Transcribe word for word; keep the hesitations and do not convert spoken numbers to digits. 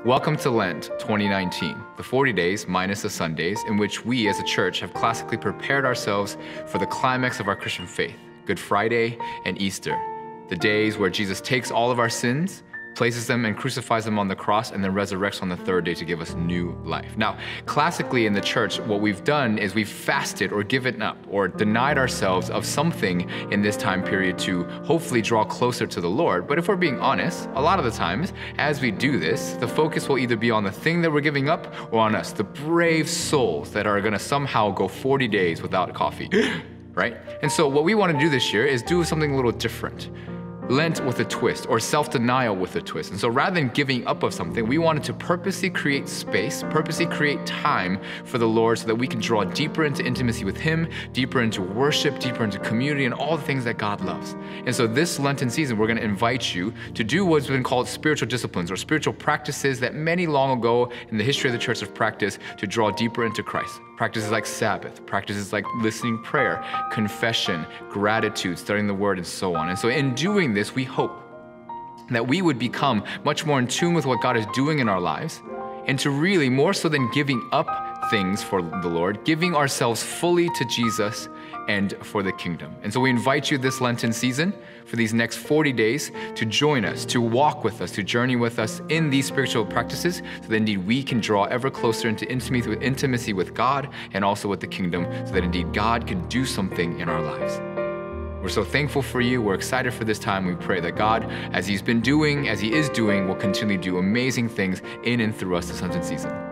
Welcome to Lent twenty nineteen, the forty days minus the Sundays in which we as a church have classically prepared ourselves for the climax of our Christian faith, Good Friday and Easter, the days where Jesus takes all of our sins, places them and crucifies them on the cross, and then resurrects on the third day to give us new life. Now, classically in the church, what we've done is we've fasted or given up or denied ourselves of something in this time period to hopefully draw closer to the Lord. But if we're being honest, a lot of the times, as we do this, the focus will either be on the thing that we're giving up or on us, the brave souls that are gonna somehow go forty days without coffee, right? And so what we wanna do this year is do something a little different. Lent with a twist, or self-denial with a twist. And so rather than giving up of something, we wanted to purposely create space, purposely create time for the Lord so that we can draw deeper into intimacy with Him, deeper into worship, deeper into community, and all the things that God loves. And so this Lenten season, we're gonna invite you to do what's been called spiritual disciplines, or spiritual practices that many long ago in the history of the church have practiced to draw deeper into Christ. Practices like Sabbath, practices like listening prayer, confession, gratitude, studying the Word, and so on. And so in doing this, we hope that we would become much more in tune with what God is doing in our lives, and to really, more so than giving up things for the Lord, giving ourselves fully to Jesus and for the kingdom. And so we invite you this Lenten season, for these next forty days, to join us, to walk with us, to journey with us in these spiritual practices, so that indeed we can draw ever closer into intimacy with, intimacy with God and also with the kingdom, so that indeed God can do something in our lives. We're so thankful for you. We're excited for this time. We pray that God, as He's been doing, as He is doing, will continue to do amazing things in and through us this Lenten season.